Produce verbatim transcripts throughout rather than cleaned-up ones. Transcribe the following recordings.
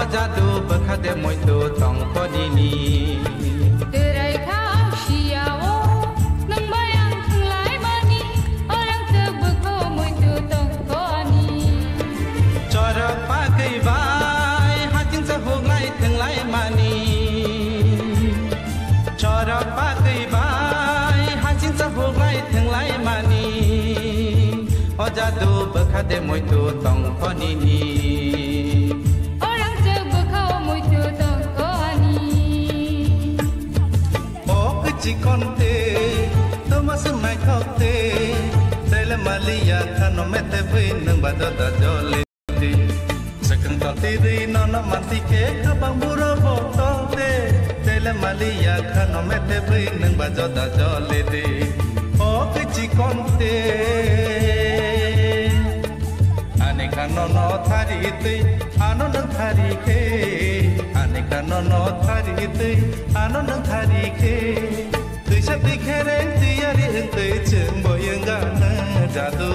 jadu bekhade moi tu tong ko dini terai khao siao nang bayang thang lai mani orang terbeko moi tu tong ko ani chora pa kai vai ha ching sa hong lai thang lai mani chora pa kai vai ha ching sa hong lai thang lai mani o jadu bekhade moi tu tong ko dini chỉ con tê, tôi mà sớm mai khóc tê, đây là Malia khăn nó mệt tê với nâng bà cho ta cho lên đi, sẽ cần tao tê đi nó nó mang tê kế các bạn bù rô bộ to tê, đây là Malia khăn nó mệt tê với nâng bà cho ta cho lên đi, ô cái chỉ con tê, anh ấy khăn nó nó thà đi tê, anh nó nâng thà đi khê, anh ấy khăn nó nó thà đi tê, anh nó nâng thà đi khê. Sắp đi khe đến thì ya đi hưng tới trường bồi yên gà nơ giả tu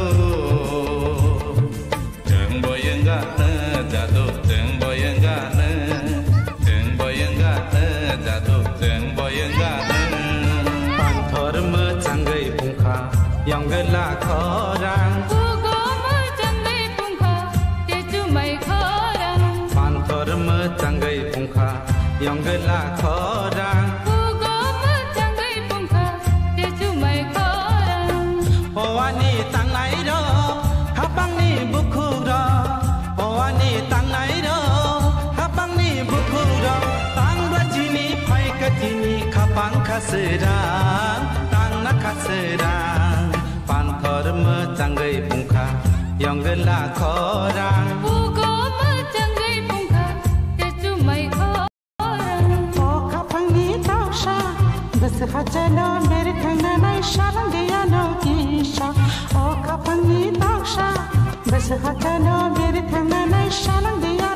trường bồi yên gà nơ giả tu trường bồi yên gà nơ trường bồi yên gà nơ giả tu trường bồi yên gà nơ pan thor mơ chẳng gây phung kha yang gây là khó rang cô có mơ chẳng gây phung kha để chú mày khó rang pan thor mơ chẳng gây phung kha yang gây là khó rang Ani tang nai do, habang ni buku do. Oh ani tang nai do, habang ni buku do. Tang dua jini pai ke jini kapang kaserang, tang nak kaserang. Pan thor me canggai pungka, yang gela korang. Buku me canggai pungka, tetu mai korang. Oh kapang ni tau sha, besahajana mere thangna nai sharang dia no kisha. Oh kapang ni tau sha, besahajana mere thangna nai sharang dia